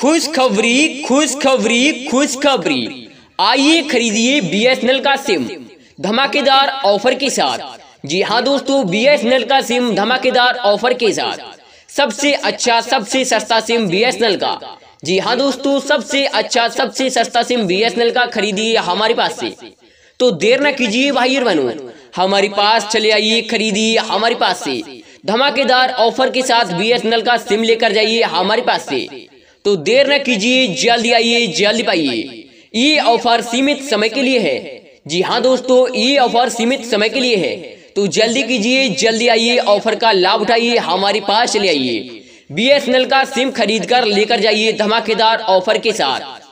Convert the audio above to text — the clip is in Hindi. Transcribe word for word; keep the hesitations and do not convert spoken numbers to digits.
खुशखबरी खुशखबरी खुशखबरी आइए खरीदिए बीएसएनएल का सिम धमाकेदार ऑफर के साथ। जी हाँ दोस्तों, बीएसएनएल का सिम धमाकेदार ऑफर के साथ। सबसे अच्छा सबसे सस्ता सिम बीएसएनएल का। जी हाँ दोस्तों, सबसे अच्छा सबसे सस्ता सिम बीएसएनएल का खरीदिए हमारे पास से। तो देर न कीजिए भाई और बहनों, हमारे पास चले आइए, खरीदिए हमारे पास से। धमाकेदार ऑफर के साथ बीएसएनएल का सिम लेकर जाइए हमारे पास से। तो देर न कीजिए, जल्दी आइए, जल्दी पाइए। ये ऑफर सीमित समय के लिए है। जी हाँ दोस्तों, ये ऑफर सीमित समय के लिए है। तो जल्दी कीजिए, जल्दी आइए, ऑफर का लाभ उठाइए, हमारे पास चले आइए। बीएसएनएल का सिम खरीद कर लेकर जाइए धमाकेदार ऑफर के साथ।